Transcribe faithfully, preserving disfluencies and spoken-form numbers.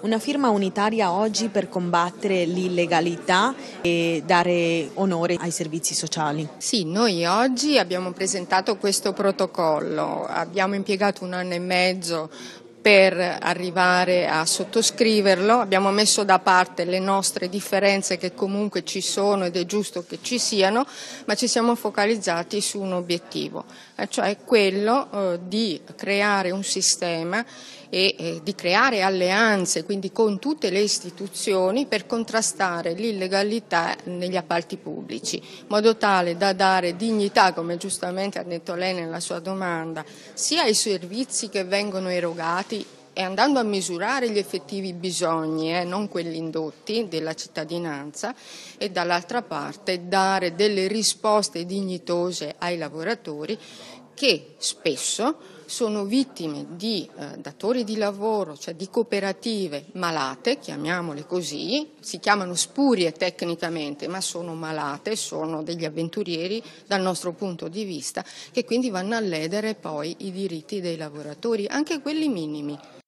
Una firma unitaria oggi per combattere l'illegalità e dare onore ai servizi sociali. Sì, noi oggi abbiamo presentato questo protocollo, abbiamo impiegato un anno e mezzo per arrivare a sottoscriverlo, abbiamo messo da parte le nostre differenze che comunque ci sono ed è giusto che ci siano, ma ci siamo focalizzati su un obiettivo, cioè quello eh, di creare un sistema e eh, di creare alleanze, quindi con tutte le istituzioni, per contrastare l'illegalità negli appalti pubblici, in modo tale da dare dignità, come giustamente ha detto lei nella sua domanda, sia ai servizi che vengono erogati e andando a misurare gli effettivi bisogni, eh, non quelli indotti, della cittadinanza, e dall'altra parte dare delle risposte dignitose ai lavoratori che spesso sono vittime di eh, datori di lavoro, cioè di cooperative malate, chiamiamole così, si chiamano spurie tecnicamente, ma sono malate, sono degli avventurieri dal nostro punto di vista, che quindi vanno a ledere poi i diritti dei lavoratori, anche quelli minimi.